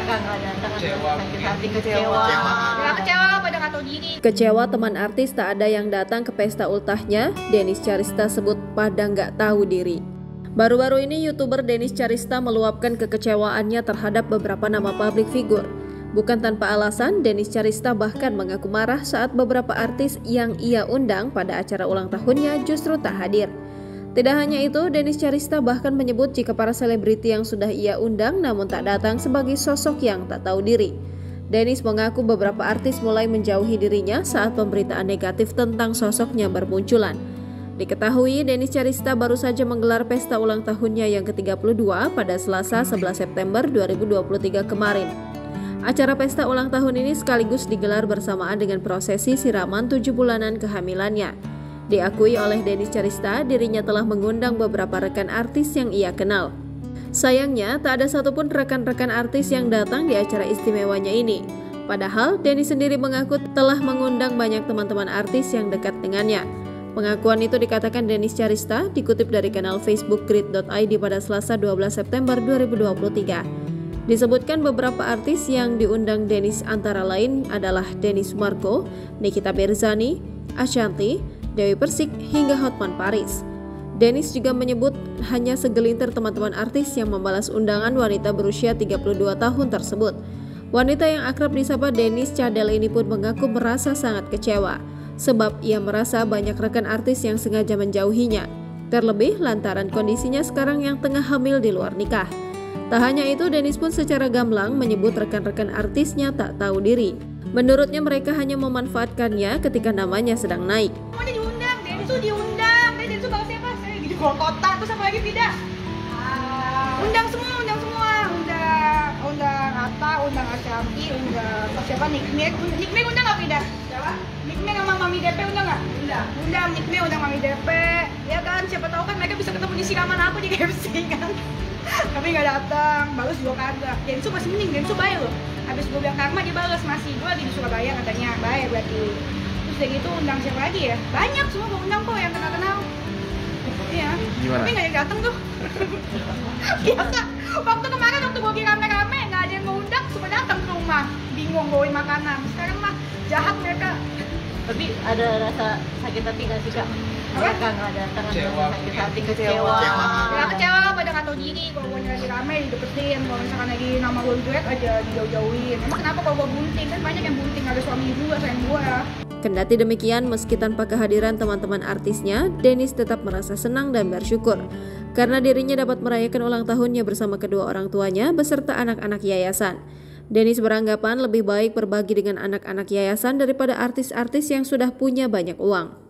mereka nggak datang, sakit hati, kecewa. Ya kecewa pada nggak tahu diri. Kecewa teman artis tak ada yang datang ke pesta ultahnya, Dennis Charista sebut pada nggak tahu diri. Baru-baru ini YouTuber Dennis Charista meluapkan kekecewaannya terhadap beberapa nama publik figur. Bukan tanpa alasan, Dennis Charista bahkan mengaku marah saat beberapa artis yang ia undang pada acara ulang tahunnya justru tak hadir. Tidak hanya itu, Dennis Charista bahkan menyebut jika para selebriti yang sudah ia undang namun tak datang sebagai sosok yang tak tahu diri. Dennis mengaku beberapa artis mulai menjauhi dirinya saat pemberitaan negatif tentang sosoknya bermunculan. Diketahui, Dennis Charista baru saja menggelar pesta ulang tahunnya yang ke-32 pada Selasa 11 September 2023 kemarin. Acara pesta ulang tahun ini sekaligus digelar bersamaan dengan prosesi siraman 7 bulanan kehamilannya. Diakui oleh Dennis Charista, dirinya telah mengundang beberapa rekan artis yang ia kenal. Sayangnya, tak ada satupun rekan-rekan artis yang datang di acara istimewanya ini. Padahal, Dennis sendiri mengaku telah mengundang banyak teman-teman artis yang dekat dengannya. Pengakuan itu dikatakan Dennis Charista dikutip dari kanal Facebook Grid.id pada Selasa 12 September 2023. Disebutkan beberapa artis yang diundang Dennis antara lain adalah Denny Sumarko, Nikita Mirzani, Ashanty, Dewi Persik, hingga Hotman Paris. Dennis juga menyebut hanya segelintir teman-teman artis yang membalas undangan wanita berusia 32 tahun tersebut. Wanita yang akrab disapa Dennis Cadel ini pun mengaku merasa sangat kecewa, sebab ia merasa banyak rekan artis yang sengaja menjauhinya, terlebih lantaran kondisinya sekarang yang tengah hamil di luar nikah. Tak hanya itu, Dennis pun secara gamblang menyebut rekan-rekan artisnya tak tahu diri. Menurutnya mereka hanya memanfaatkannya ketika namanya sedang naik. Dia diundang, Dennis tuh diundang. Dennis tuh bawa siapa? Saya di keluar kota, terus apa lagi tidak? Undang semua. Undang Atta, undang Ashanty, undang siapa? Nikmek undang nggak Frida? Siapa? Nikmek sama Mami DP undang nggak? Undang Nikmek, undang Mami DP. Ya kan, siapa tahu kan mereka bisa ketemu di siraman aku di KFC kan. Tapi nggak datang, balas juga kagak. Densu masih mending, Densu baik loh. Habis gue bilang karma dia balas masih. Gue lagi di Surabaya katanya, baik berarti. Terus dari itu undang siapa lagi ya? Banyak semua gue undang kok yang kenal-kenal. Iya. Tapi nggak ada yang datang tuh. Biasa. Waktu kemarin waktu gue lagi rame-rame nggak ada yang mau undang, semua datang ke rumah. Bingung bawain makanan. Sekarang mah jahat mereka. Tapi ada rasa sakit hati nggak sih Kak? Mereka nggak datang, sakit hati, kecewa. Ya kecewa pada nggak tahu diri. Kalau gue lagi rame dideketin, kalau misalkan lagi nama gue jelek aja dijauh-jauhin. Emang kenapa kalau gue bunting? Kan banyak yang bunting, ada suami gue, sayang gue ya. Kendati demikian, meski tanpa kehadiran teman-teman artisnya, Dennis tetap merasa senang dan bersyukur karena dirinya dapat merayakan ulang tahunnya bersama kedua orang tuanya beserta anak-anak yayasan. Dennis beranggapan lebih baik berbagi dengan anak-anak yayasan daripada artis-artis yang sudah punya banyak uang.